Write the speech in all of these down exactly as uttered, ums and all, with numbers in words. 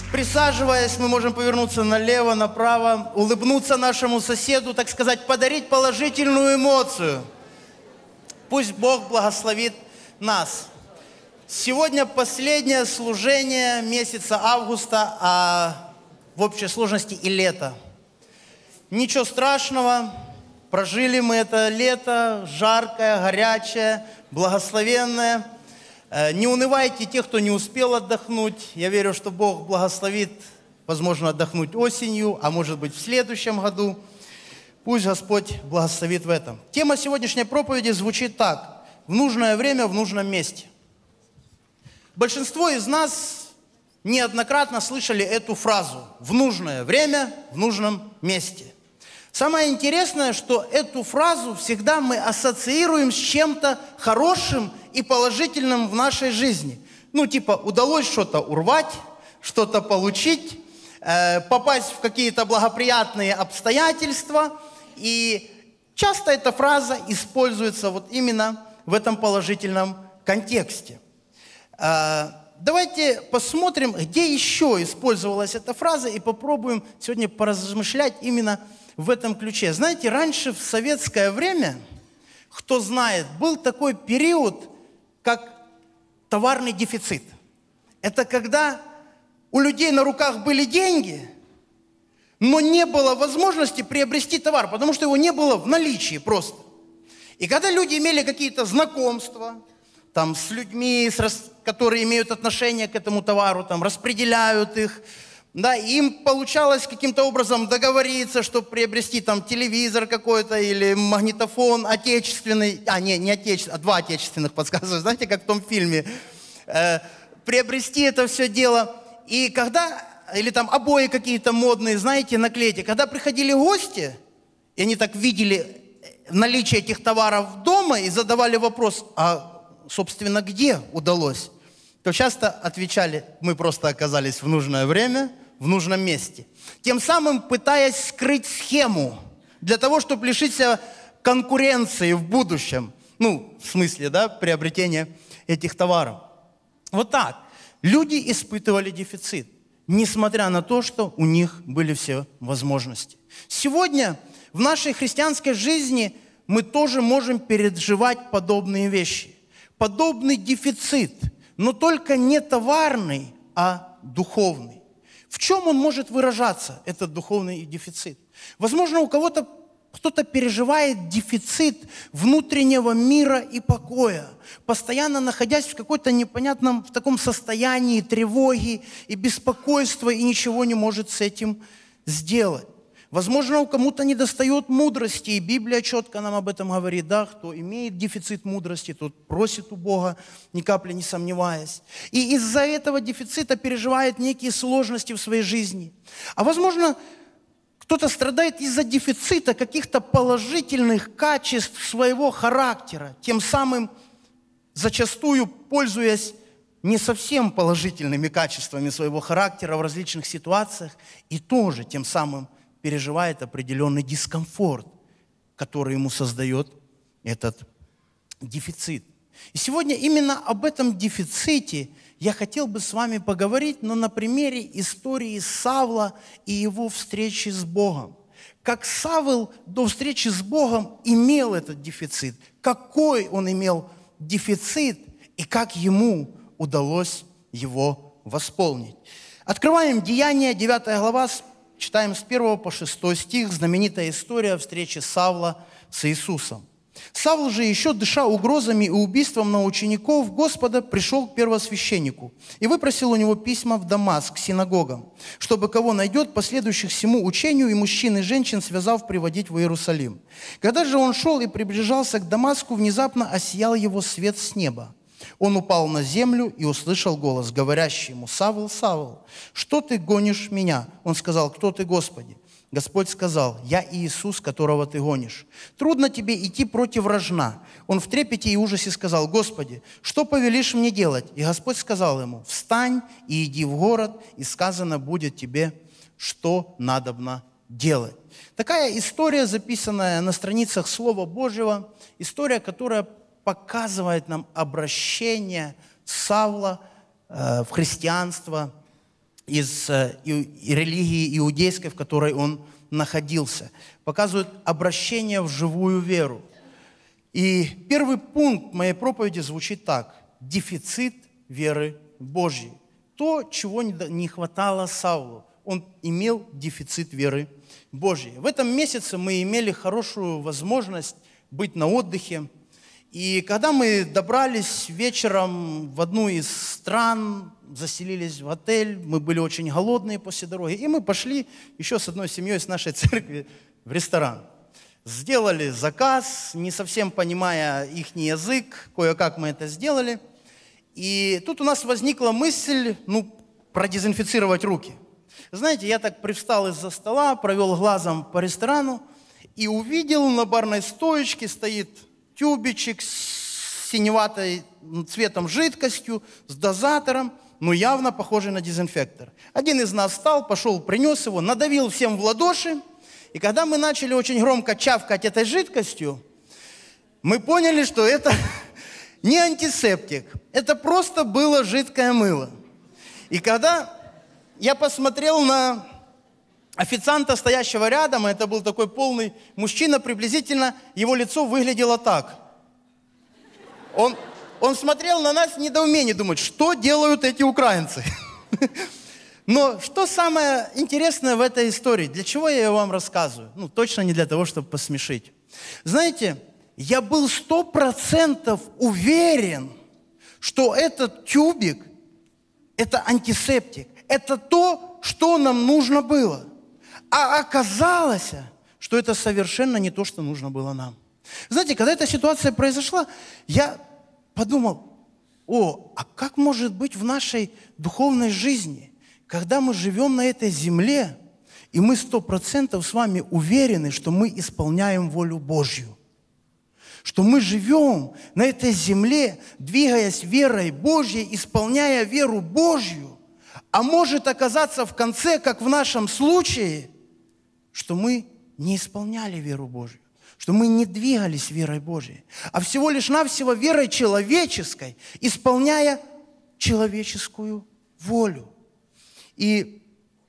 Присаживаясь, мы можем повернуться налево, направо, улыбнуться нашему соседу, так сказать, подарить положительную эмоцию. Пусть Бог благословит нас. Сегодня последнее служение месяца августа, а в общей сложности и лето. Ничего страшного, прожили мы это лето, жаркое, горячее, благословенное. Не унывайте те, кто не успел отдохнуть. Я верю, что Бог благословит, возможно, отдохнуть осенью, а может быть в следующем году. Пусть Господь благословит в этом. Тема сегодняшней проповеди звучит так. В нужное время, в нужном месте. Большинство из нас неоднократно слышали эту фразу. В нужное время, в нужном месте. Самое интересное, что эту фразу всегда мы ассоциируем с чем-то хорошим и положительным в нашей жизни. Ну, типа, удалось что-то урвать, что-то получить, э, попасть в какие-то благоприятные обстоятельства. И часто эта фраза используется вот именно в этом положительном контексте. Э, давайте посмотрим, где еще использовалась эта фраза, и попробуем сегодня поразмышлять именно в этом ключе. Знаете, раньше в советское время, кто знает, был такой период, как товарный дефицит. Это когда у людей на руках были деньги, но не было возможности приобрести товар, потому что его не было в наличии просто. И когда люди имели какие-то знакомства там, с людьми, с, которые имеют отношение к этому товару, там, распределяют их, да, им получалось каким-то образом договориться, чтобы приобрести там телевизор какой-то или магнитофон отечественный, а не, не отечественный, а два отечественных подсказывают, знаете, как в том фильме, э, приобрести это все дело. И когда, или там обои какие-то модные, знаете, наклейки, когда приходили гости, и они так видели наличие этих товаров дома и задавали вопрос, а, собственно, где удалось, то часто отвечали, мы просто оказались в нужное время, в нужном месте. Тем самым пытаясь скрыть схему для того, чтобы лишить себя конкуренции в будущем. Ну, в смысле, да, приобретения этих товаров. Вот так. Люди испытывали дефицит, несмотря на то, что у них были все возможности. Сегодня в нашей христианской жизни мы тоже можем переживать подобные вещи. Подобный дефицит, но только не товарный, а духовный. В чем он может выражаться, этот духовный дефицит? Возможно, у кого-то кто-то переживает дефицит внутреннего мира и покоя, постоянно находясь в какой-то непонятном, в таком состоянии тревоги и беспокойства, и ничего не может с этим сделать. Возможно, у кому-то недостает мудрости, и Библия четко нам об этом говорит, да, кто имеет дефицит мудрости, тот просит у Бога, ни капли не сомневаясь. И из-за этого дефицита переживает некие сложности в своей жизни. А возможно, кто-то страдает из-за дефицита каких-то положительных качеств своего характера, тем самым зачастую пользуясь не совсем положительными качествами своего характера в различных ситуациях, и тоже тем самым переживает определенный дискомфорт, который ему создает этот дефицит. И сегодня именно об этом дефиците я хотел бы с вами поговорить, но на примере истории Савла и его встречи с Богом. Как Савл до встречи с Богом имел этот дефицит, какой он имел дефицит и как ему удалось его восполнить. Открываем Деяния, девятая глава, читаем с первого по шестой стих, знаменитая история встречи Савла с Иисусом. Савл же, еще дыша угрозами и убийством на учеников Господа, пришел к первосвященнику и выпросил у него письма в Дамаск к синагогам, чтобы кого найдет, последующих всему учению, и мужчин и женщин, связав, приводить в Иерусалим. Когда же он шел и приближался к Дамаску, внезапно осиял его свет с неба. Он упал на землю и услышал голос, говорящий ему: «Савл, Савл, что ты гонишь меня?» Он сказал: «Кто ты, Господи?» Господь сказал: «Я Иисус, которого ты гонишь. Трудно тебе идти против рожна». Он в трепете и ужасе сказал: «Господи, что повелишь мне делать?» И Господь сказал ему: «Встань и иди в город, и сказано будет тебе, что надобно делать». Такая история, записанная на страницах Слова Божьего, история, которая показывает нам обращение Савла э, в христианство из религии иудейской, в которой он находился. Показывают обращение в живую веру. И первый пункт моей проповеди звучит так. Дефицит веры Божьей. То, чего не хватало Саулу. Он имел дефицит веры Божьей. В этом месяце мы имели хорошую возможность быть на отдыхе. И когда мы добрались вечером в одну из стран, заселились в отель, мы были очень голодные после дороги, и мы пошли еще с одной семьей с нашей церкви в ресторан. Сделали заказ, не совсем понимая их язык, кое-как мы это сделали. И тут у нас возникла мысль, ну, продезинфицировать руки. Знаете, я так привстал из-за стола, провел глазом по ресторану и увидел, на барной стоечке стоит тюбичек с синеватой цветом жидкостью, с дозатором, но явно похожий на дезинфектор. Один из нас встал, пошел, принес его, надавил всем в ладоши, и когда мы начали очень громко чавкать этой жидкостью, мы поняли, что это не антисептик, это просто было жидкое мыло. И когда я посмотрел на официанта, стоящего рядом, это был такой полный мужчина, приблизительно его лицо выглядело так. Он, он смотрел на нас в недоумении, думает, что делают эти украинцы? Но что самое интересное в этой истории? Для чего я ее вам рассказываю? Ну, точно не для того, чтобы посмешить. Знаете, я был сто процентов уверен, что этот тюбик – это антисептик. Это то, что нам нужно было. А оказалось, что это совершенно не то, что нужно было нам. Знаете, когда эта ситуация произошла, я подумал, о, а как может быть в нашей духовной жизни, когда мы живем на этой земле, и мы сто процентов с вами уверены, что мы исполняем волю Божью, что мы живем на этой земле, двигаясь верой Божьей, исполняя веру Божью, а может оказаться в конце, как в нашем случае, что мы не исполняли веру Божью, что мы не двигались верой Божьей, а всего лишь навсего верой человеческой, исполняя человеческую волю. И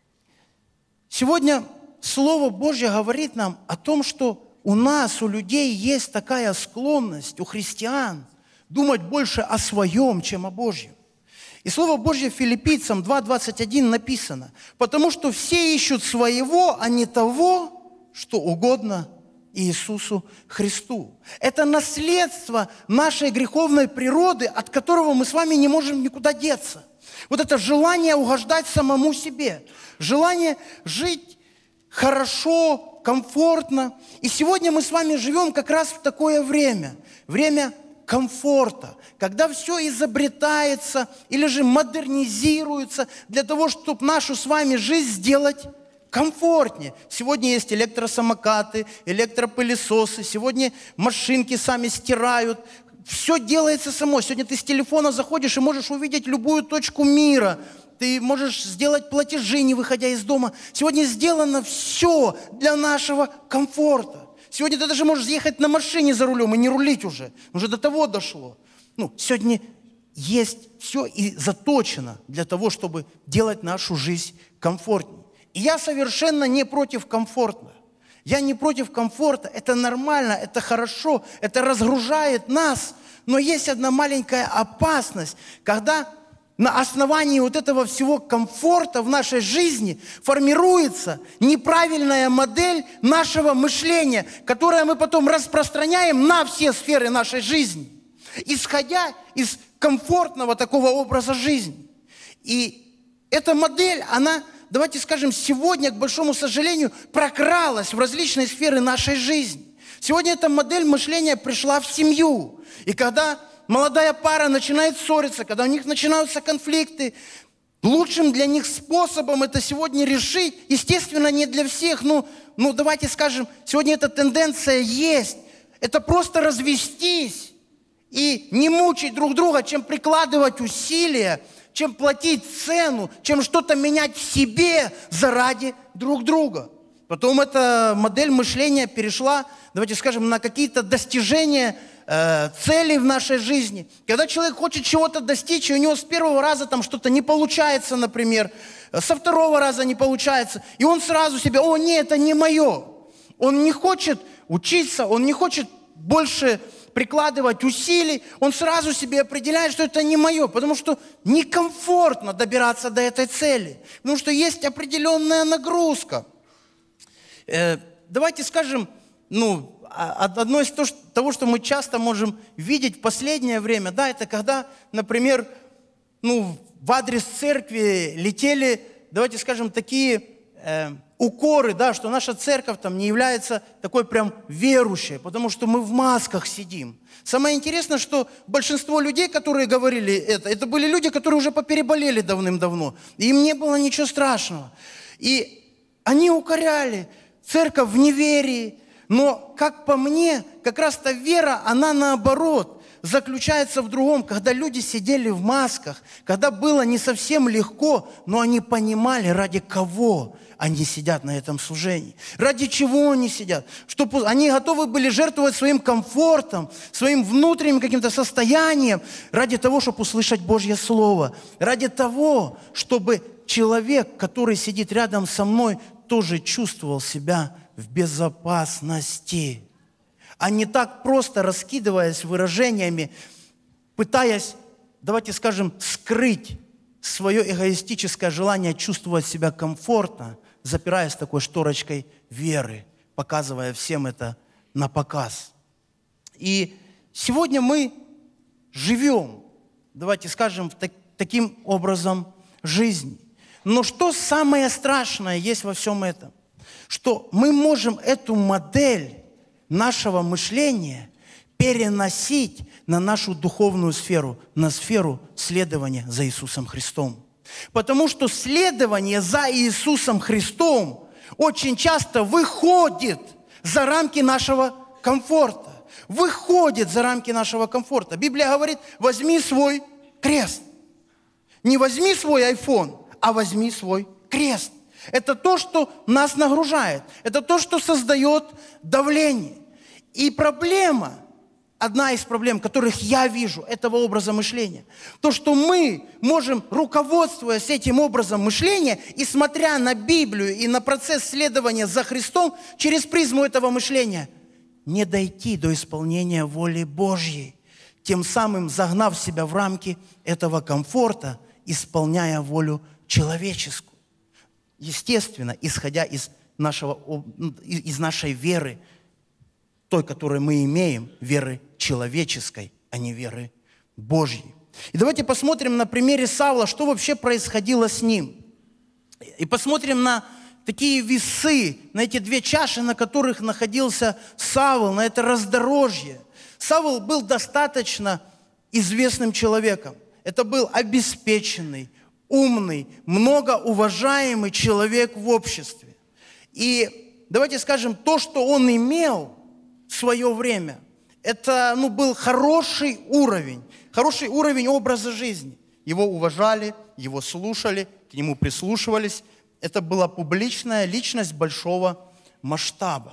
сегодня Слово Божье говорит нам о том, что у нас, у людей есть такая склонность, у христиан, думать больше о своем, чем о Божьем. И Слово Божье Филиппийцам два двадцать один написано, потому что все ищут своего, а не того, что угодно Иисусу Христу. Это наследство нашей греховной природы, от которого мы с вами не можем никуда деться. Вот это желание угождать самому себе, желание жить хорошо, комфортно. И сегодня мы с вами живем как раз в такое время, время комфорта, когда все изобретается или же модернизируется для того, чтобы нашу с вами жизнь сделать комфортнее. Сегодня есть электросамокаты, электропылесосы, сегодня машинки сами стирают. Все делается само. Сегодня ты с телефона заходишь и можешь увидеть любую точку мира. Ты можешь сделать платежи, не выходя из дома. Сегодня сделано все для нашего комфорта. Сегодня ты даже можешь ехать на машине за рулем и не рулить уже. Уже до того дошло. Ну, сегодня есть все и заточено для того, чтобы делать нашу жизнь комфортнее. И я совершенно не против комфорта. Я не против комфорта. Это нормально, это хорошо, это разгружает нас. Но есть одна маленькая опасность, когда на основании вот этого всего комфорта в нашей жизни формируется неправильная модель нашего мышления, которое мы потом распространяем на все сферы нашей жизни, исходя из комфортного такого образа жизни. И эта модель, она, давайте скажем, сегодня, к большому сожалению, прокралась в различные сферы нашей жизни. Сегодня эта модель мышления пришла в семью. И когда молодая пара начинает ссориться, когда у них начинаются конфликты, лучшим для них способом это сегодня решить, естественно, не для всех, но, ну, давайте скажем, сегодня эта тенденция есть. Это просто развестись и не мучить друг друга, чем прикладывать усилия, чем платить цену, чем что-то менять в себе заради друг друга. Потом эта модель мышления перешла, давайте скажем, на какие-то достижения э, целей в нашей жизни. Когда человек хочет чего-то достичь, и у него с первого раза там что-то не получается, например, со второго раза не получается, и он сразу себе, о, нет, это не мое. Он не хочет учиться, он не хочет больше прикладывать усилий, он сразу себе определяет, что это не мое, потому что некомфортно добираться до этой цели, потому что есть определенная нагрузка. Э, давайте скажем, ну, одно из того, что мы часто можем видеть в последнее время, да, это когда, например, ну, в адрес церкви летели, давайте скажем, такие э, укоры, да, что наша церковь там не является такой прям верующей, потому что мы в масках сидим. Самое интересное, что большинство людей, которые говорили это, это были люди, которые уже попереболели давным-давно, и им не было ничего страшного. И они укоряли церковь в неверии, но, как по мне, как раз-то вера, она наоборот, заключается в другом, когда люди сидели в масках, когда было не совсем легко, но они понимали, ради кого они сидят на этом служении, ради чего они сидят, что они готовы были жертвовать своим комфортом, своим внутренним каким-то состоянием ради того, чтобы услышать Божье Слово, ради того, чтобы человек, который сидит рядом со мной, тоже чувствовал себя в безопасности. А не так просто раскидываясь выражениями, пытаясь, давайте скажем, скрыть свое эгоистическое желание чувствовать себя комфортно, запираясь такой шторочкой веры, показывая всем это на показ. И сегодня мы живем, давайте скажем, так, таким образом жизни. Но что самое страшное есть во всем этом? Что мы можем эту модель нашего мышления переносить на нашу духовную сферу, на сферу следования за Иисусом Христом. Потому что следование за Иисусом Христом очень часто выходит за рамки нашего комфорта. Выходит за рамки нашего комфорта. Библия говорит, возьми свой крест. Не возьми свой айфон, а возьми свой крест. Это то, что нас нагружает. Это то, что создает давление. И проблема, одна из проблем, которых я вижу, этого образа мышления, то, что мы можем, руководствуясь этим образом мышления и смотря на Библию и на процесс следования за Христом, через призму этого мышления, не дойти до исполнения воли Божьей, тем самым загнав себя в рамки этого комфорта, исполняя волю человеческую. Естественно, исходя из, нашего, из нашей веры, той, которую мы имеем, веры человеческой, а не веры Божьей. И давайте посмотрим на примере Савла, что вообще происходило с ним. И посмотрим на такие весы, на эти две чаши, на которых находился Савл, на это раздорожье. Савл был достаточно известным человеком. Это был обеспеченный, умный, многоуважаемый человек в обществе. И давайте скажем, то, что он имел в свое время, это ну, был хороший уровень, хороший уровень образа жизни. Его уважали, его слушали, к нему прислушивались. Это была публичная личность большого масштаба.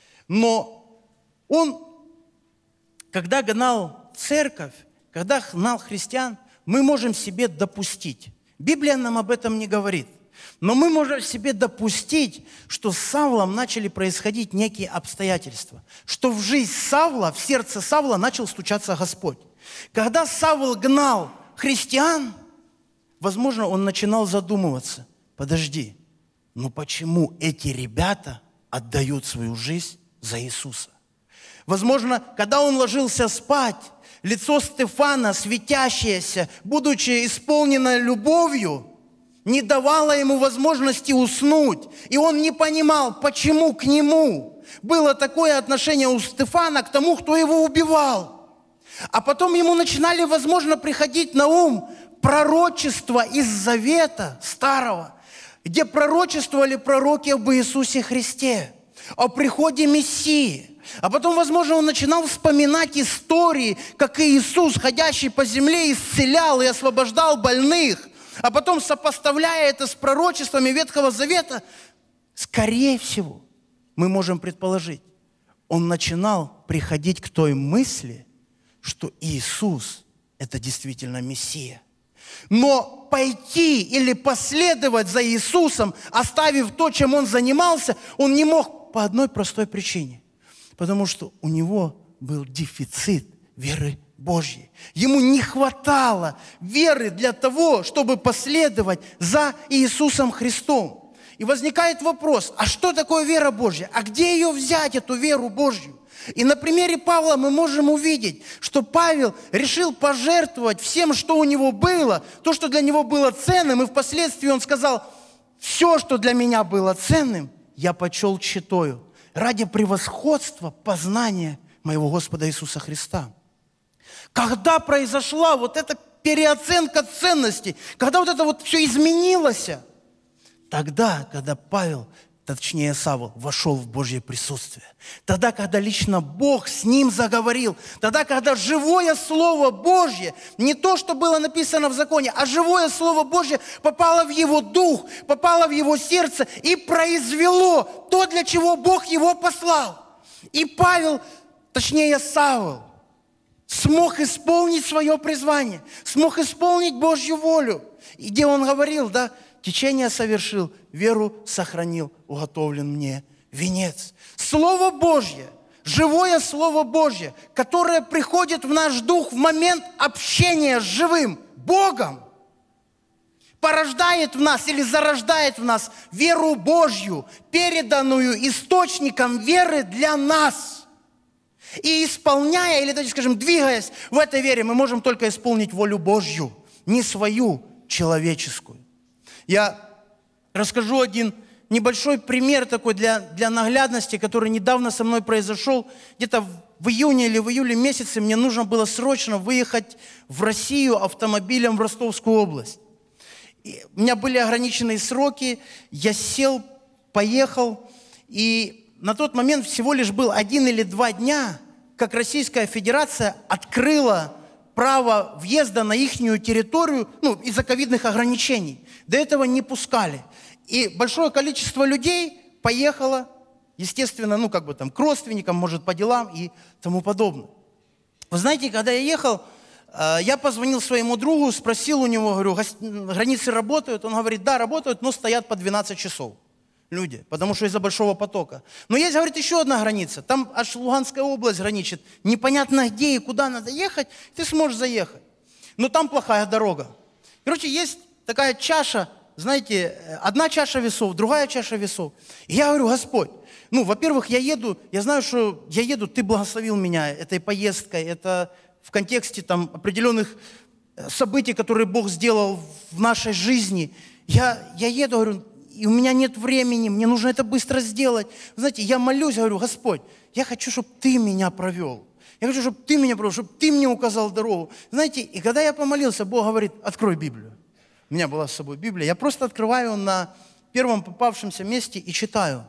Но он, когда гнал церковь, когда гнал христиан, мы можем себе допустить. Библия нам об этом не говорит. Но мы можем себе допустить, что с Савлом начали происходить некие обстоятельства. Что в жизнь Савла, в сердце Савла начал стучаться Господь. Когда Савл гнал христиан, возможно, он начинал задумываться. Подожди, ну почему эти ребята отдают свою жизнь за Иисуса? Возможно, когда он ложился спать, лицо Стефана, светящееся, будучи исполнено любовью, не давало ему возможности уснуть. И он не понимал, почему к нему было такое отношение у Стефана к тому, кто его убивал. А потом ему начинали, возможно, приходить на ум пророчества из Завета Старого, где пророчествовали пророки об Иисусе Христе, о приходе Мессии. А потом, возможно, он начинал вспоминать истории, как Иисус, ходящий по земле, исцелял и освобождал больных. А потом, сопоставляя это с пророчествами Ветхого Завета, скорее всего, мы можем предположить, он начинал приходить к той мысли, что Иисус – это действительно Мессия. Но пойти или последовать за Иисусом, оставив то, чем Он занимался, Он не мог по одной простой причине. Потому что у Него был дефицит веры Божьей. Ему не хватало веры для того, чтобы последовать за Иисусом Христом. И возникает вопрос, а что такое вера Божья? А где ее взять, эту веру Божью? И на примере Павла мы можем увидеть, что Павел решил пожертвовать всем, что у него было, то, что для него было ценным, и впоследствии он сказал, все, что для меня было ценным, я почел тщетою ради превосходства познания моего Господа Иисуса Христа. Когда произошла вот эта переоценка ценностей, когда вот это вот все изменилось, тогда, когда Павел, точнее Савл, вошел в Божье присутствие, тогда, когда лично Бог с ним заговорил, тогда, когда живое Слово Божье, не то, что было написано в законе, а живое Слово Божье попало в его дух, попало в его сердце и произвело то, для чего Бог его послал. И Павел, точнее Савл, смог исполнить свое призвание, смог исполнить Божью волю. И где он говорил, да, течение совершил, веру сохранил, уготовлен мне венец. Слово Божье, живое Слово Божье, которое приходит в наш дух в момент общения с живым Богом, порождает в нас или зарождает в нас веру Божью, переданную источником веры для нас. И исполняя, или, давайте скажем, двигаясь в этой вере, мы можем только исполнить волю Божью, не свою человеческую. Я расскажу один небольшой пример такой для, для наглядности, который недавно со мной произошел. Где-то в июне или в июле месяце мне нужно было срочно выехать в Россию автомобилем в Ростовскую область. И у меня были ограниченные сроки, я сел, поехал, и на тот момент всего лишь был один или два дня, как Российская Федерация открыла право въезда на их территорию, ну, из-за ковидных ограничений. До этого не пускали. И большое количество людей поехало, естественно, ну, как бы там, к родственникам, может, по делам и тому подобное. Вы знаете, когда я ехал, я позвонил своему другу, спросил у него, говорю, границы работают? Он говорит, да, работают, но стоят по двенадцать часов. Люди, потому что из-за большого потока. Но есть, говорит, еще одна граница. Там аж Луганская область граничит. Непонятно где и куда надо ехать, ты сможешь заехать. Но там плохая дорога. Короче, есть такая чаша, знаете, одна чаша весов, другая чаша весов. И я говорю, Господь, ну, во-первых, я еду, я знаю, что я еду, Ты благословил меня этой поездкой, это в контексте там определенных событий, которые Бог сделал в нашей жизни. Я, я еду, говорю, и у меня нет времени, мне нужно это быстро сделать. Знаете, я молюсь, говорю, Господь, я хочу, чтобы Ты меня провел. Я хочу, чтобы Ты меня провел, чтобы Ты мне указал дорогу. Знаете, и когда я помолился, Бог говорит, открой Библию. У меня была с собой Библия. Я просто открываю на первом попавшемся месте и читаю.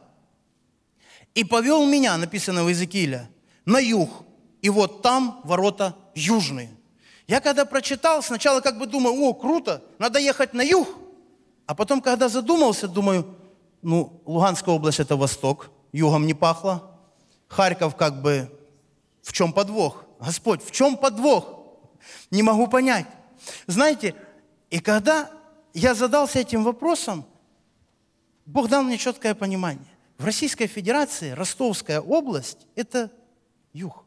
«И повел меня», написано в Иезекииля, «на юг, и вот там ворота южные». Я когда прочитал, сначала как бы думаю, о, круто, надо ехать на юг. А потом, когда задумался, думаю, ну, Луганская область – это восток, югом не пахло. Харьков как бы, в чем подвох? Господь, в чем подвох? Не могу понять. Знаете, и когда я задался этим вопросом, Бог дал мне четкое понимание. В Российской Федерации Ростовская область – это юг.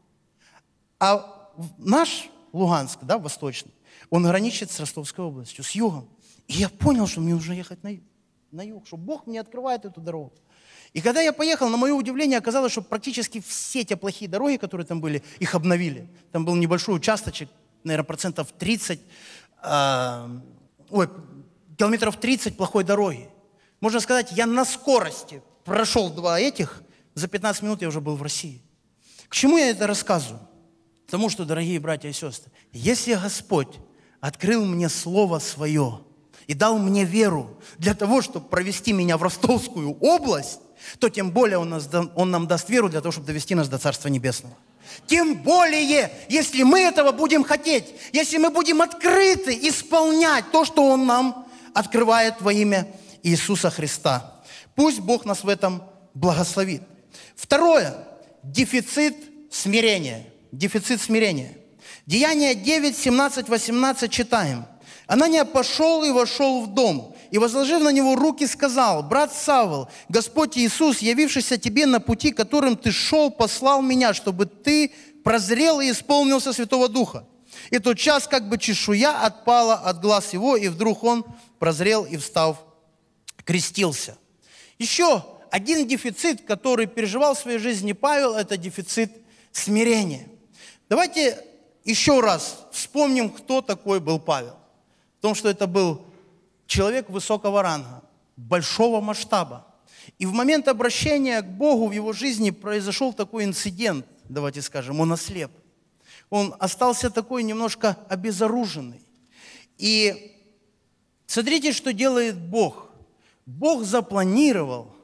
А наш Луганск, да, восточный, он граничит с Ростовской областью, с югом. И я понял, что мне нужно ехать на юг, на юг, что Бог мне открывает эту дорогу. И когда я поехал, на мое удивление, оказалось, что практически все те плохие дороги, которые там были, их обновили. Там был небольшой участочек, наверное, процентов тридцать, э, ой, километров тридцать плохой дороги. Можно сказать, я на скорости прошел два этих, за пятнадцать минут я уже был в России. К чему я это рассказываю? Потому что, дорогие братья и сестры, если Господь открыл мне Слово Свое, и дал мне веру для того, чтобы провести меня в Ростовскую область, то тем более Он, нас, он нам даст веру для того, чтобы довести нас до Царства Небесного. Тем более, если мы этого будем хотеть, если мы будем открыты исполнять то, что Он нам открывает во имя Иисуса Христа. Пусть Бог нас в этом благословит. Второе. Дефицит смирения. Дефицит смирения. Деяния девять, семнадцать, восемнадцать читаем. Анания пошел и вошел в дом, и, возложив на него руки, сказал: «Брат Савл, Господь Иисус, явившийся тебе на пути, которым ты шел, послал меня, чтобы ты прозрел и исполнился Святого Духа». И тот час как бы чешуя отпала от глаз его, и вдруг он прозрел и, встав, крестился. Еще один дефицит, который переживал в своей жизни Павел, это дефицит смирения. Давайте еще раз вспомним, кто такой был Павел. В том, что это был человек высокого ранга, большого масштаба. И в момент обращения к Богу в его жизни произошел такой инцидент, давайте скажем, он ослеп. Он остался такой немножко обезоруженный. И смотрите, что делает Бог. Бог запланировал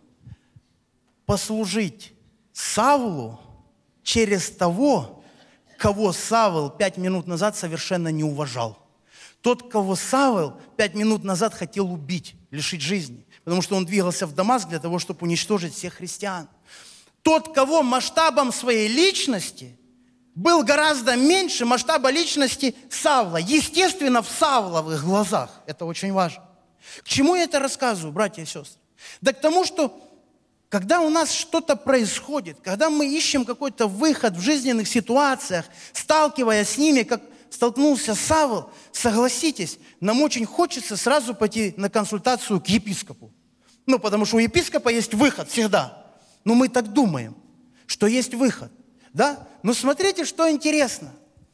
послужить Савлу через того, кого Савл пять минут назад совершенно не уважал. Тот, кого Савл пять минут назад хотел убить, лишить жизни, потому что он двигался в Дамаск для того, чтобы уничтожить всех христиан. Тот, кого масштабом своей личности был гораздо меньше масштаба личности Савла. Естественно, в Савловых глазах. Это очень важно. К чему я это рассказываю, братья и сестры? Да к тому, что когда у нас что-то происходит, когда мы ищем какой-то выход в жизненных ситуациях, сталкиваясь с ними, как столкнулся Савл, согласитесь, нам очень хочется сразу пойти на консультацию к епископу. Ну, потому что у епископа есть выход всегда. Но мы так думаем, что есть выход. Да? Но смотрите, что интересно.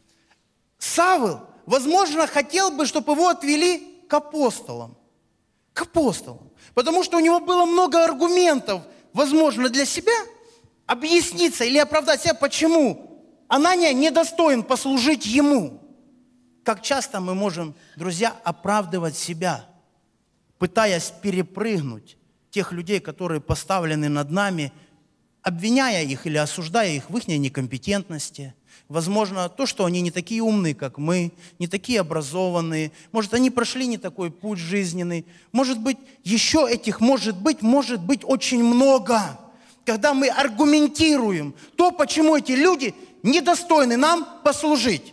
Савл, возможно, хотел бы, чтобы его отвели к апостолам. К апостолам. Потому что у него было много аргументов, возможно, для себя объясниться или оправдать себя, почему Анания недостоин послужить ему. Как часто мы можем, друзья, оправдывать себя, пытаясь перепрыгнуть тех людей, которые поставлены над нами, обвиняя их или осуждая их в их некомпетентности. Возможно, то, что они не такие умные, как мы, не такие образованные. Может, они прошли не такой путь жизненный. Может быть, еще этих может быть, может быть очень много. Когда мы аргументируем то, почему эти люди недостойны нам послужить.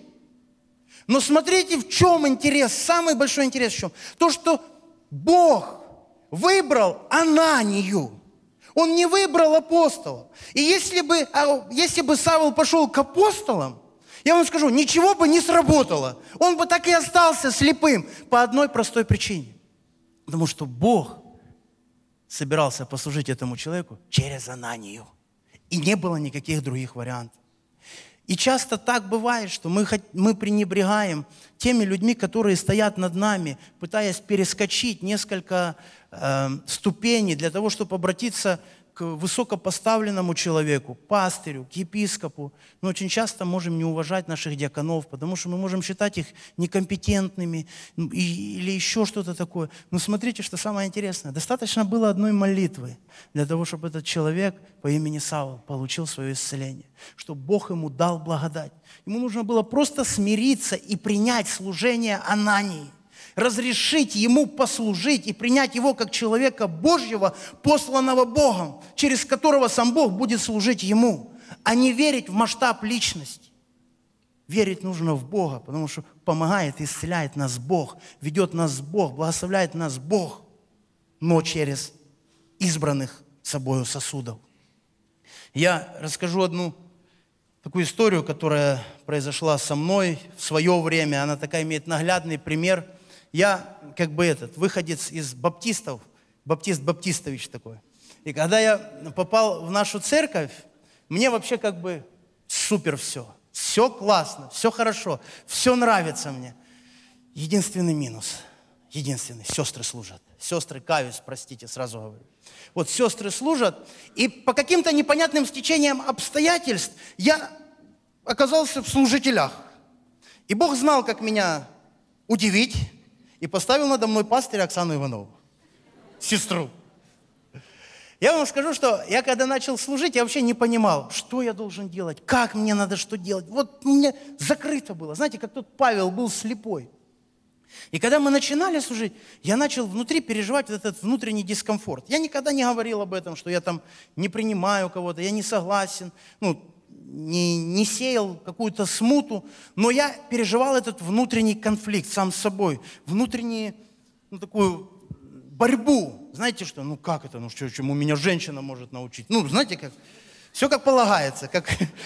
Но смотрите, в чем интерес, самый большой интерес в чем? То, что Бог выбрал Ананию. Он не выбрал апостолов. И если бы, если бы Савл пошел к апостолам, я вам скажу, ничего бы не сработало. Он бы так и остался слепым по одной простой причине. Потому что Бог собирался послужить этому человеку через Ананию. И не было никаких других вариантов. И часто так бывает, что мы, мы пренебрегаем теми людьми, которые стоят над нами, пытаясь перескочить несколько э, ступеней для того, чтобы обратиться к высокопоставленному человеку, пастырю, к епископу. Но очень часто можем не уважать наших диаконов, потому что мы можем считать их некомпетентными или еще что-то такое. Но смотрите, что самое интересное. Достаточно было одной молитвы для того, чтобы этот человек по имени Савл получил свое исцеление, чтобы Бог ему дал благодать. Ему нужно было просто смириться и принять служение Анании, разрешить ему послужить и принять его как человека Божьего, посланного Богом, через которого сам Бог будет служить ему, а не верить в масштаб личности. Верить нужно в Бога, потому что помогает, исцеляет нас Бог, ведет нас Бог, благословляет нас Бог, но через избранных собою сосудов. Я расскажу одну такую историю, которая произошла со мной в свое время. Она такая имеет наглядный пример. Я как бы этот, выходец из баптистов, баптист Баптистович такой. И когда я попал в нашу церковь, мне вообще как бы супер все. Все классно, все хорошо, все нравится мне. Единственный минус, единственный, сестры служат. Сестры, каюсь, простите, сразу говорю. Вот сестры служат, и по каким-то непонятным стечениям обстоятельств я оказался в служителях. И Бог знал, как меня удивить, и поставил надо мной пастыря Оксану Иванову, сестру. Я вам скажу, что я когда начал служить, я вообще не понимал, что я должен делать, как мне надо что делать. Вот мне закрыто было. Знаете, как тот Павел был слепой. И когда мы начинали служить, я начал внутри переживать вот этот внутренний дискомфорт. Я никогда не говорил об этом, что я там не принимаю кого-то, я не согласен. Ну, не, не сеял какую-то смуту, но я переживал этот внутренний конфликт сам с собой, внутреннюю ну, такую борьбу. Знаете что? Ну как это? Ну что, чему меня женщина может научить? Ну, знаете как? Все как полагается. Как,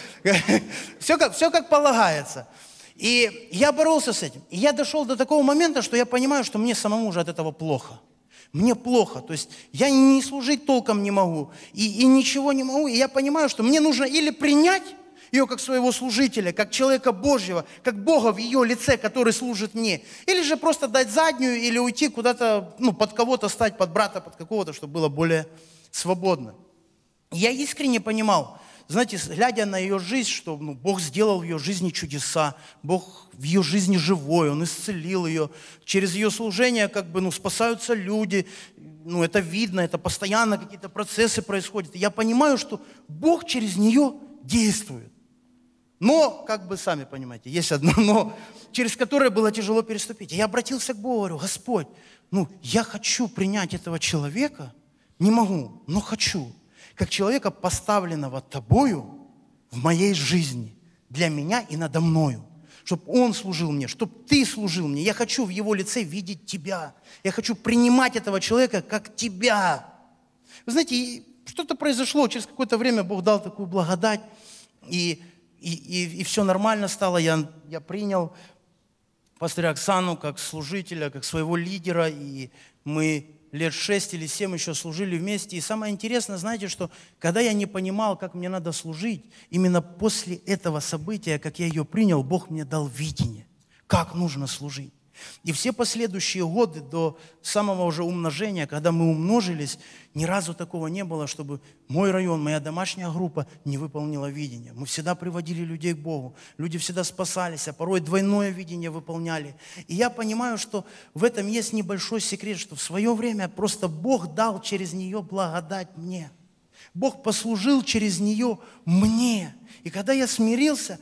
все, как, все как полагается. И я боролся с этим. И я дошел до такого момента, что я понимаю, что мне самому уже от этого плохо. Мне плохо. То есть я не служить толком не могу. И, и ничего не могу. И я понимаю, что мне нужно или принять ее как своего служителя, как человека Божьего, как Бога в ее лице, который служит мне. Или же просто дать заднюю, или уйти куда-то, ну, под кого-то стать, под брата, под какого-то, чтобы было более свободно. Я искренне понимал, знаете, глядя на ее жизнь, что ну, Бог сделал в ее жизни чудеса, Бог в ее жизни живой, Он исцелил ее. Через ее служение как бы, ну, спасаются люди, ну, это видно, это постоянно какие-то процессы происходят. И я понимаю, что Бог через нее действует. Но, как бы сами понимаете, есть одно но, через которое было тяжело переступить. И я обратился к Богу, говорю: Господь, ну, я хочу принять этого человека, не могу, но хочу. Как человека, поставленного Тобою в моей жизни, для меня и надо мною. Чтобы Он служил мне, чтобы Ты служил мне. Я хочу в Его лице видеть Тебя. Я хочу принимать этого человека как Тебя. Вы знаете, что-то произошло, через какое-то время Бог дал такую благодать, и, и, и, и все нормально стало. Я, я принял пастыря Оксану как служителя, как своего лидера, и мы лет шесть или семь еще служили вместе. И самое интересное, знаете, что когда я не понимал, как мне надо служить, именно после этого события, как я ее принял, Бог мне дал видение, как нужно служить. И все последующие годы до самого уже умножения, когда мы умножились, ни разу такого не было, чтобы мой район, моя домашняя группа не выполнила видение. Мы всегда приводили людей к Богу, люди всегда спасались, а порой двойное видение выполняли. И я понимаю, что в этом есть небольшой секрет, что в свое время просто Бог дал через нее благодать мне. Бог послужил через нее мне. И когда я смирился,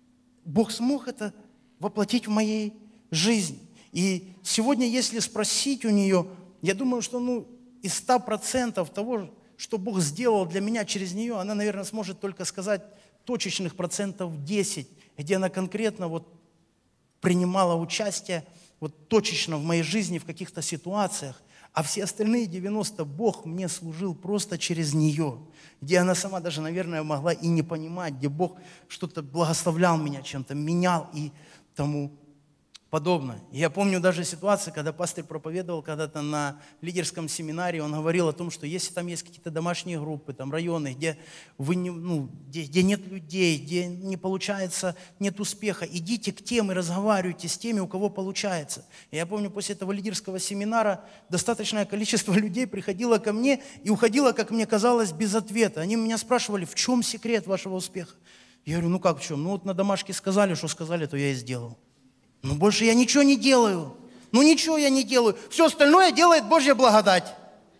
Бог смог это воплотить в моей жизни. И сегодня, если спросить у нее, я думаю, что ну, из ста процентов того, что Бог сделал для меня через нее, она, наверное, сможет только сказать точечных процентов десять, где она конкретно вот принимала участие вот точечно в моей жизни в каких-то ситуациях, а все остальные девяносто Бог мне служил просто через нее, где она сама даже, наверное, могла и не понимать, где Бог что-то благословлял меня чем-то, менял и тому подобное. Я помню даже ситуацию, когда пастор проповедовал когда-то на лидерском семинаре, он говорил о том, что если там есть какие-то домашние группы, там районы, где, вы не, ну, где, где нет людей, где не получается, нет успеха, идите к тем и разговаривайте с теми, у кого получается. И я помню, после этого лидерского семинара достаточное количество людей приходило ко мне и уходило, как мне казалось, без ответа. Они меня спрашивали: в чем секрет вашего успеха? Я говорю: ну как в чем? Ну вот на домашке сказали, что сказали, то я и сделал. Ну, больше я ничего не делаю. Ну, ничего я не делаю. Все остальное делает Божья благодать.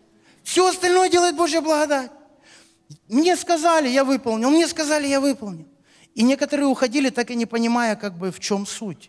Все остальное делает Божья благодать. Мне сказали, я выполнил. Мне сказали, я выполнил. И некоторые уходили, так и не понимая, как бы в чем суть.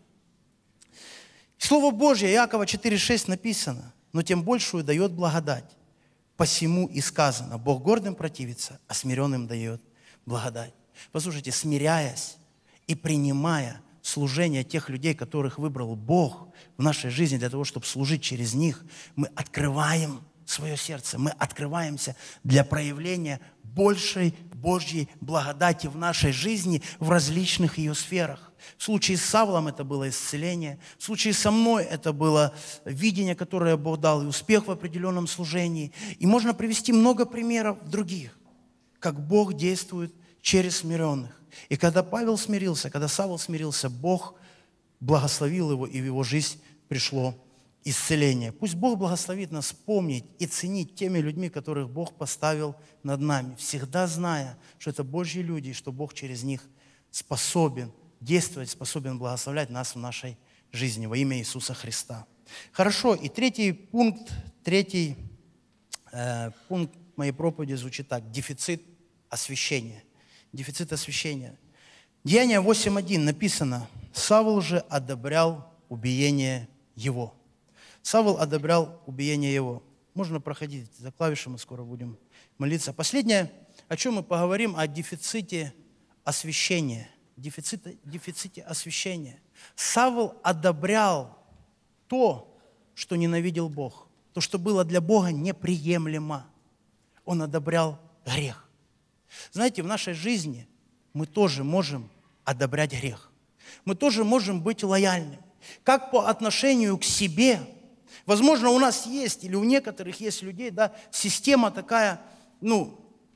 Слово Божье, Иакова четыре шесть написано: но тем большую дает благодать. Посему и сказано: Бог гордым противится, а смиренным дает благодать. Послушайте, смиряясь и принимая служение тех людей, которых выбрал Бог в нашей жизни для того, чтобы служить через них, мы открываем свое сердце, мы открываемся для проявления большей Божьей благодати в нашей жизни в различных ее сферах. В случае с Савлом это было исцеление, в случае со мной это было видение, которое Бог дал, и успех в определенном служении. И можно привести много примеров других, как Бог действует через смиренных. И когда Павел смирился, когда Савл смирился, Бог благословил его, и в его жизнь пришло исцеление. Пусть Бог благословит нас помнить и ценить теми людьми, которых Бог поставил над нами, всегда зная, что это Божьи люди, и что Бог через них способен действовать, способен благословлять нас в нашей жизни во имя Иисуса Христа. Хорошо, и третий пункт, третий э, пункт моей проповеди звучит так: дефицит освящения. Дефицит освящения. Деяния восемь один написано: Савл же одобрял убиение его. Савл одобрял убиение его. Можно проходить за клавиши, мы скоро будем молиться. Последнее, о чем мы поговорим, о дефиците освящения, дефицита, дефиците освящения. Савл одобрял то, что ненавидел Бог, то, что было для Бога неприемлемо. Он одобрял грех. Знаете, в нашей жизни мы тоже можем одобрять грех. Мы тоже можем быть лояльными. Как по отношению к себе. Возможно, у нас есть, или у некоторых есть людей, да, система такая, ну,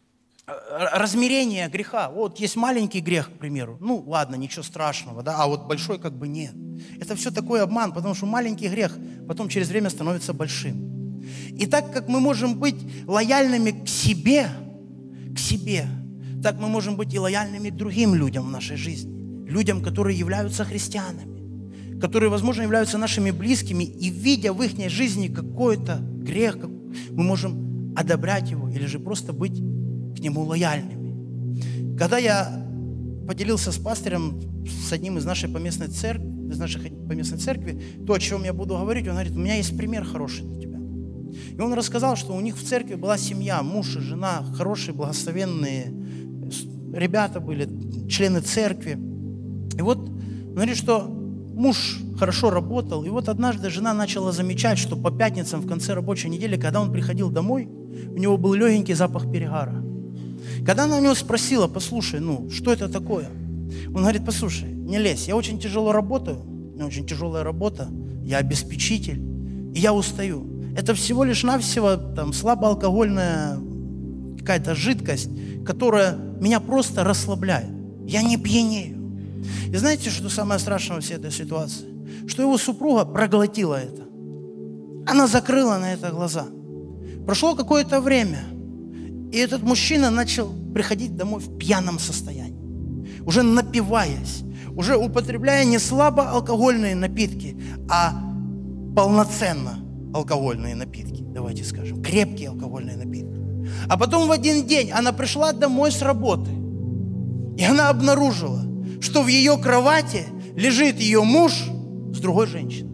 размерение греха. Вот есть маленький грех, к примеру. Ну, ладно, ничего страшного, да, а вот большой как бы нет. Это все такой обман, потому что маленький грех потом через время становится большим. И так как мы можем быть лояльными к себе, к себе, так мы можем быть и лояльными к другим людям в нашей жизни. Людям, которые являются христианами, которые, возможно, являются нашими близкими, и видя в их жизни какой-то грех, мы можем одобрять его или же просто быть к нему лояльными. Когда я поделился с пастырем, с одним из нашей поместной церкви, из нашей поместной церкви, то, о чем я буду говорить, он говорит: у меня есть пример хороший для тебя. И он рассказал, что у них в церкви была семья, муж и жена, хорошие, благословенные ребята были, члены церкви. И вот он говорит, что муж хорошо работал, и вот однажды жена начала замечать, что по пятницам в конце рабочей недели, когда он приходил домой, у него был легенький запах перегара. Когда она у него спросила: послушай, ну, что это такое? Он говорит: послушай, не лезь, я очень тяжело работаю, у меня очень тяжелая работа, я обеспечитель, и я устаю. Это всего лишь навсего там слабоалкогольная какая-то жидкость, которая меня просто расслабляет. Я не пьянею. И знаете, что самое страшное во всей этой ситуации? Что его супруга проглотила это. Она закрыла на это глаза. Прошло какое-то время, и этот мужчина начал приходить домой в пьяном состоянии, уже напиваясь, уже употребляя не слабо алкогольные напитки, а полноценно алкогольные напитки, давайте скажем, крепкие алкогольные напитки. А потом в один день она пришла домой с работы, и она обнаружила, что в ее кровати лежит ее муж с другой женщиной.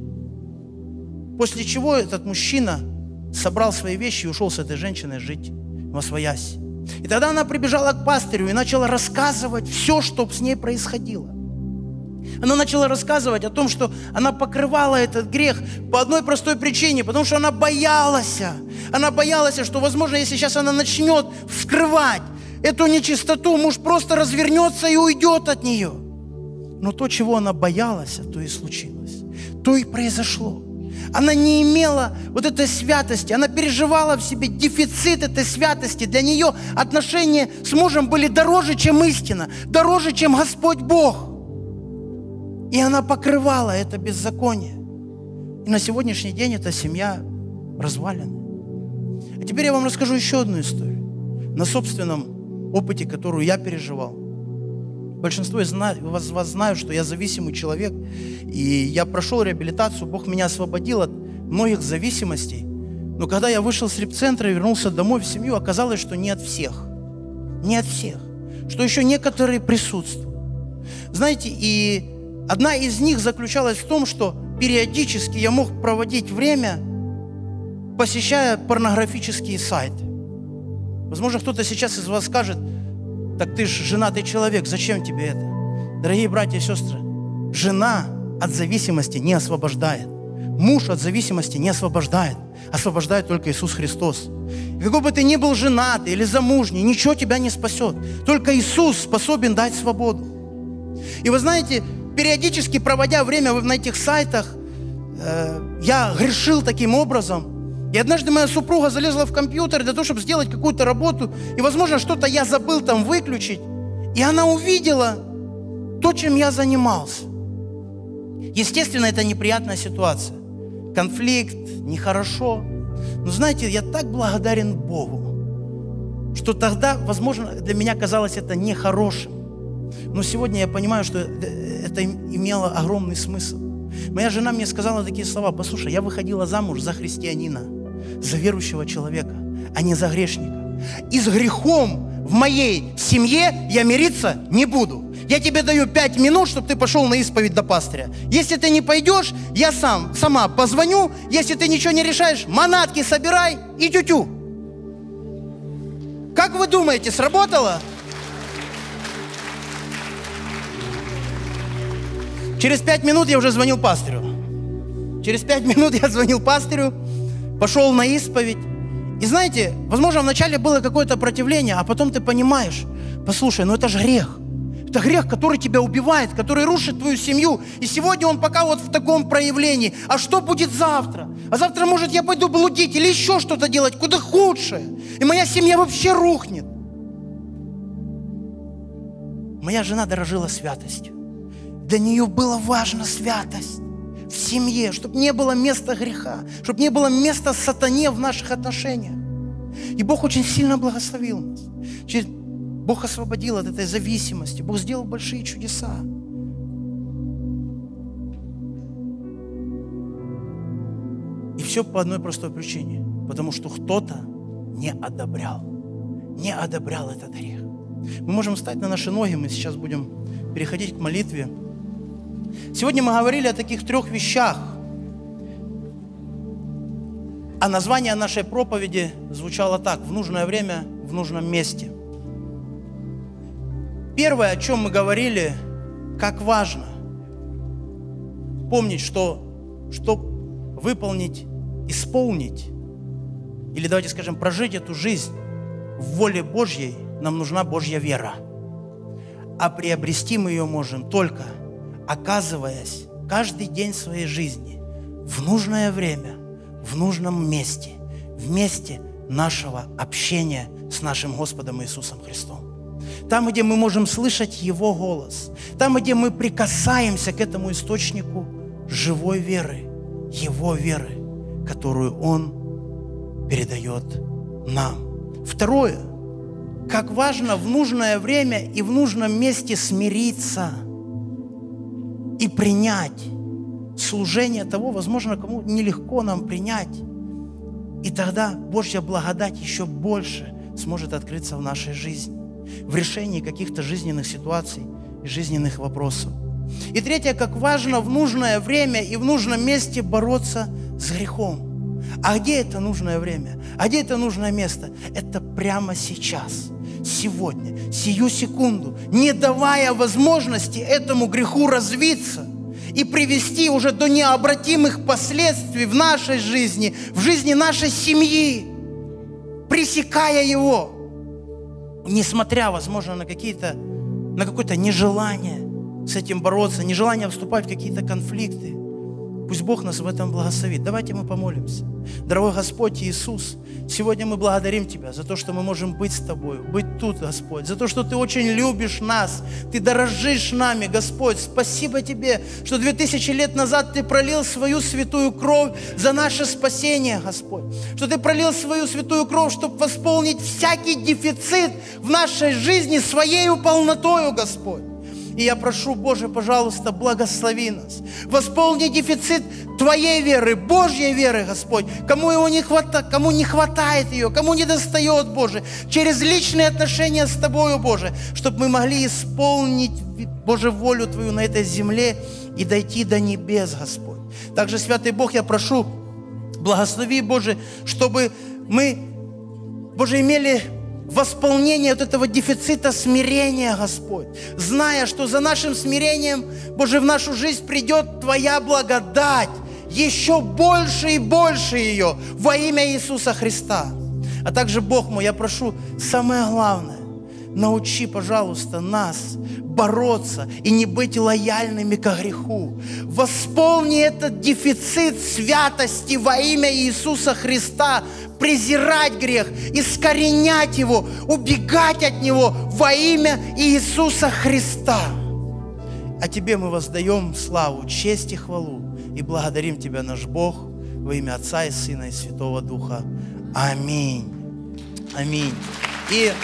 После чего этот мужчина собрал свои вещи и ушел с этой женщиной жить восвояси. И тогда она прибежала к пастырю и начала рассказывать все, что с ней происходило. Она начала рассказывать о том, что она покрывала этот грех по одной простой причине, потому что она боялась. Она боялась, что, возможно, если сейчас она начнет вскрывать эту нечистоту, муж просто развернется и уйдет от нее. Но то, чего она боялась, то и случилось. То и произошло. Она не имела вот этой святости, она переживала в себе дефицит этой святости. Для нее отношения с мужем были дороже, чем истина, дороже, чем Господь Бог. И она покрывала это беззаконие. И на сегодняшний день эта семья развалена. А теперь я вам расскажу еще одну историю. На собственном опыте, которую я переживал. Большинство из вас, вас знают, что я зависимый человек. И я прошел реабилитацию, Бог меня освободил от многих зависимостей. Но когда я вышел с репцентра и вернулся домой в семью, оказалось, что не от всех. Не от всех. Что еще некоторые присутствуют. Знаете, и одна из них заключалась в том, что периодически я мог проводить время, посещая порнографические сайты. Возможно, кто-то сейчас из вас скажет: так ты же женатый человек, зачем тебе это? Дорогие братья и сестры, жена от зависимости не освобождает. Муж от зависимости не освобождает. Освобождает только Иисус Христос. И какой бы ты ни был женатый или замужний, ничего тебя не спасет. Только Иисус способен дать свободу. И вы знаете, периодически проводя время на этих сайтах, э, я грешил таким образом. И однажды моя супруга залезла в компьютер для того, чтобы сделать какую-то работу, и, возможно, что-то я забыл там выключить. И она увидела то, чем я занимался. Естественно, это неприятная ситуация. Конфликт, нехорошо. Но знаете, я так благодарен Богу, что тогда, возможно, для меня казалось это нехорошим. Но сегодня я понимаю, что это имело огромный смысл. Моя жена мне сказала такие слова: послушай, я выходила замуж за христианина, за верующего человека, а не за грешника. И с грехом в моей семье я мириться не буду. Я тебе даю пять минут, чтобы ты пошел на исповедь до пастыря. Если ты не пойдешь, я сам, сама позвоню. Если ты ничего не решаешь, манатки собирай и тю-тю. Как вы думаете, сработало? Через пять минут я уже звонил пастырю. Через пять минут я звонил пастырю, пошел на исповедь. И знаете, возможно, вначале было какое-то противление, а потом ты понимаешь, послушай, ну это же грех. Это грех, который тебя убивает, который рушит твою семью. И сегодня он пока вот в таком проявлении. А что будет завтра? А завтра, может, я пойду блудить или еще что-то делать, куда худшее. И моя семья вообще рухнет. Моя жена дорожила святостью. Для нее была важна святость в семье, чтобы не было места греха, чтобы не было места сатане в наших отношениях. И Бог очень сильно благословил нас. Бог освободил от этой зависимости. Бог сделал большие чудеса. И все по одной простой причине. Потому что кто-то не одобрял. Не одобрял этот грех. Мы можем встать на наши ноги, мы сейчас будем переходить к молитве. Сегодня мы говорили о таких трех вещах. А название нашей проповеди звучало так: в нужное время, в нужном месте. Первое, о чем мы говорили, как важно помнить, что чтобы выполнить, исполнить, или давайте скажем, прожить эту жизнь в воле Божьей, нам нужна Божья вера. А приобрести мы ее можем только оказываясь каждый день своей жизни в нужное время, в нужном месте, в месте нашего общения с нашим Господом Иисусом Христом. Там, где мы можем слышать Его голос, там, где мы прикасаемся к этому источнику живой веры, Его веры, которую Он передает нам. Второе, как важно в нужное время и в нужном месте смириться и принять служение того, возможно, кому нелегко нам принять. И тогда Божья благодать еще больше сможет открыться в нашей жизни, в решении каких-то жизненных ситуаций и жизненных вопросов. И третье, как важно в нужное время и в нужном месте бороться с грехом. А где это нужное время? А где это нужное место? Это прямо сейчас, сегодня, сию секунду, не давая возможности этому греху развиться и привести уже до необратимых последствий в нашей жизни, в жизни нашей семьи, пресекая его, несмотря, возможно, на какие-то, на какое-то нежелание с этим бороться, нежелание вступать в какие-то конфликты. Пусть Бог нас в этом благословит. Давайте мы помолимся. Дорогой Господь Иисус, сегодня мы благодарим Тебя за то, что мы можем быть с Тобой, быть тут, Господь, за то, что Ты очень любишь нас, Ты дорожишь нами, Господь. Спасибо Тебе, что две тысячи лет назад Ты пролил свою святую кровь за наше спасение, Господь. Что Ты пролил свою святую кровь, чтобы восполнить всякий дефицит в нашей жизни Своею полнотою, Господь. И я прошу, Боже, пожалуйста, благослови нас. Восполни дефицит Твоей веры, Божьей веры, Господь. Кому его не хватает, кому не хватает ее, кому не достает, Боже, через личные отношения с Тобою, Боже, чтобы мы могли исполнить, Боже, волю Твою на этой земле и дойти до небес, Господь. Также, Святый Бог, я прошу, благослови, Боже, чтобы мы, Боже, имели восполнение вот этого дефицита смирения, Господь, зная, что за нашим смирением, Боже, в нашу жизнь придет Твоя благодать, еще больше и больше ее во имя Иисуса Христа. А также, Бог мой, я прошу, самое главное, научи, пожалуйста, нас бороться и не быть лояльными к греху. Восполни этот дефицит святости во имя Иисуса Христа, презирать грех, искоренять его, убегать от него во имя Иисуса Христа. А Тебе мы воздаем славу, честь и хвалу и благодарим Тебя, наш Бог, во имя Отца и Сына и Святого Духа. Аминь. Аминь. И,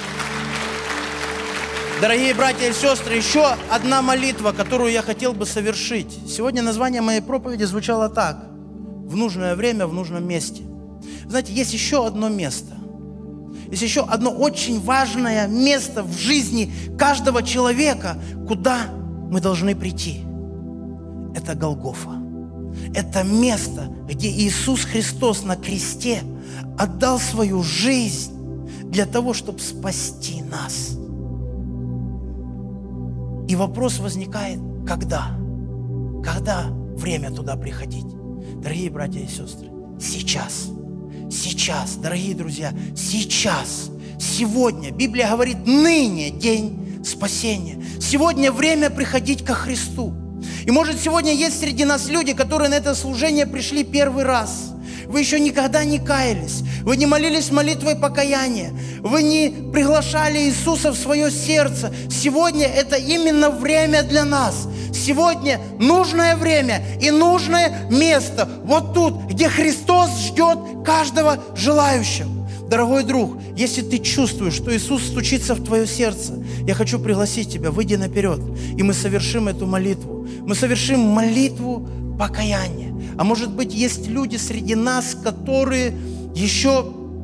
дорогие братья и сестры, еще одна молитва, которую я хотел бы совершить. Сегодня название моей проповеди звучало так: в нужное время, в нужном месте. Знаете, есть еще одно место. Есть еще одно очень важное место в жизни каждого человека, куда мы должны прийти. Это Голгофа. Это место, где Иисус Христос на кресте отдал свою жизнь для того, чтобы спасти нас. И вопрос возникает: когда? Когда время туда приходить? Дорогие братья и сестры, сейчас. Сейчас, дорогие друзья, сейчас. Сегодня. Библия говорит, ныне день спасения. Сегодня время приходить ко Христу. И может сегодня есть среди нас люди, которые на это служение пришли первый раз. Вы еще никогда не каялись. Вы не молились молитвой покаяния. Вы не приглашали Иисуса в свое сердце. Сегодня это именно время для нас. Сегодня нужное время и нужное место. Вот тут, где Христос ждет каждого желающего. Дорогой друг, если ты чувствуешь, что Иисус стучится в твое сердце, я хочу пригласить тебя, выйди наперед, и мы совершим эту молитву. Мы совершим молитву покаяния. А может быть, есть люди среди нас, которые еще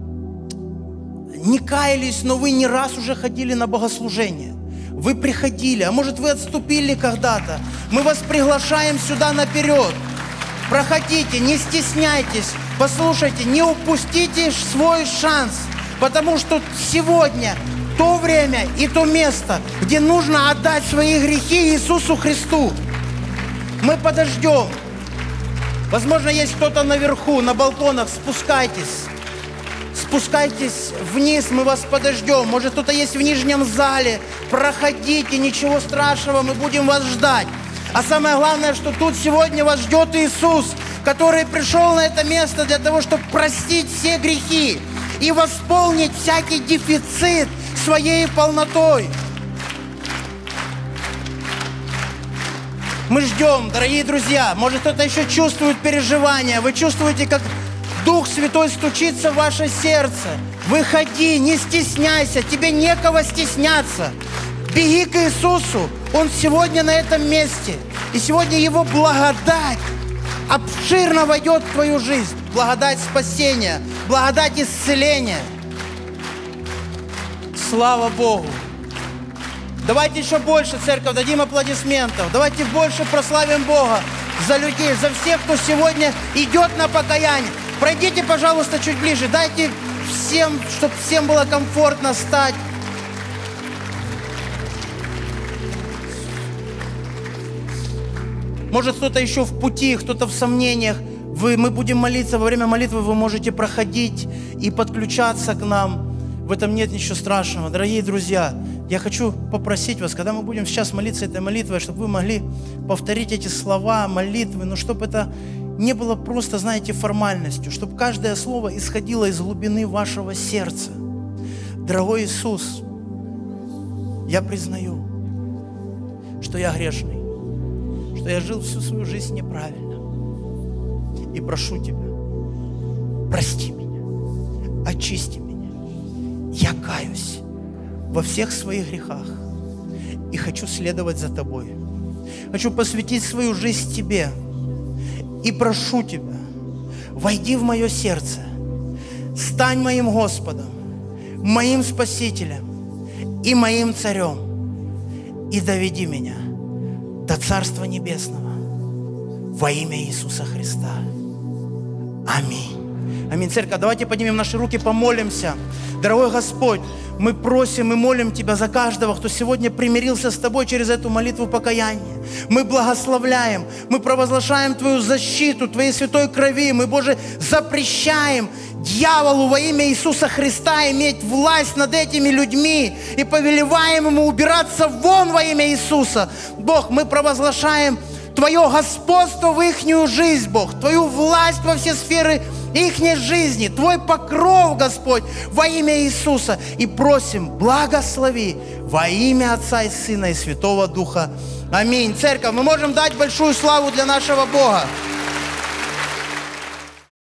не каялись, но вы не раз уже ходили на богослужение. Вы приходили, а может, вы отступили когда-то. Мы вас приглашаем сюда наперед. Проходите, не стесняйтесь. Послушайте, не упустите свой шанс, потому что сегодня то время и то место, где нужно отдать свои грехи Иисусу Христу. Мы подождем. Возможно, есть кто-то наверху, на балконах. Спускайтесь. Спускайтесь вниз, мы вас подождем. Может, кто-то есть в нижнем зале. Проходите, ничего страшного, мы будем вас ждать. А самое главное, что тут сегодня вас ждет Иисус, который пришел на это место для того, чтобы простить все грехи и восполнить всякий дефицит своей полнотой. Мы ждем, дорогие друзья. Может, кто-то еще чувствует переживания. Вы чувствуете, как Дух Святой стучится в ваше сердце. Выходи, не стесняйся, тебе некого стесняться. Беги к Иисусу, Он сегодня на этом месте. И сегодня Его благодать обширно войдет в твою жизнь. Благодать спасения, благодать исцеления. Слава Богу! Давайте еще больше, церковь, дадим аплодисментов. Давайте больше прославим Бога за людей, за всех, кто сегодня идет на покаяние. Пройдите, пожалуйста, чуть ближе. Дайте всем, чтобы всем было комфортно стать. Может, кто-то еще в пути, кто-то в сомнениях. Вы, мы будем молиться. Во время молитвы вы можете проходить и подключаться к нам. В этом нет ничего страшного. Дорогие друзья, я хочу попросить вас, когда мы будем сейчас молиться этой молитвой, чтобы вы могли повторить эти слова молитвы, но чтобы это не было просто, знаете, формальностью, чтобы каждое слово исходило из глубины вашего сердца. Дорогой Иисус, я признаю, что я грешный, что я жил всю свою жизнь неправильно. И прошу Тебя, прости меня, очисти меня. Я каюсь во всех своих грехах и хочу следовать за Тобой. Хочу посвятить свою жизнь Тебе и прошу Тебя, войди в мое сердце, стань моим Господом, моим Спасителем и моим Царем и доведи меня до Царства Небесного во имя Иисуса Христа. Аминь. Аминь. Церковь, давайте поднимем наши руки, помолимся. Дорогой Господь, мы просим и молим Тебя за каждого, кто сегодня примирился с Тобой через эту молитву покаяния. Мы благословляем, мы провозглашаем Твою защиту, Твоей святой крови. Мы, Боже, запрещаем дьяволу во имя Иисуса Христа иметь власть над этими людьми и повелеваем ему убираться вон во имя Иисуса. Бог, мы провозглашаем Твое господство в ихнюю жизнь, Бог, Твою власть во все сферы ихней жизни, Твой покров, Господь, во имя Иисуса. И просим, благослови во имя Отца и Сына и Святого Духа. Аминь. Церковь, мы можем дать большую славу для нашего Бога.